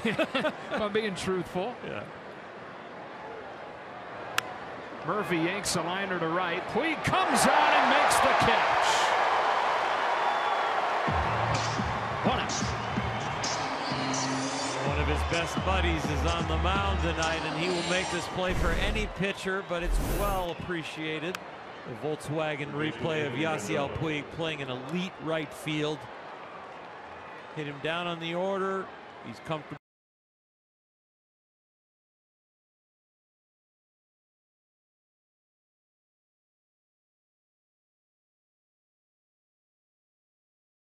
If I'm being truthful. Yeah. Murphy yanks a liner to right. Puig comes on and makes the catch. 1 out. One of his best buddies is on the mound tonight, and he will make this play for any pitcher, but it's well appreciated. The Volkswagen replay of Yasiel Puig playing an elite right field. Hit him down on the order. He's comfortable.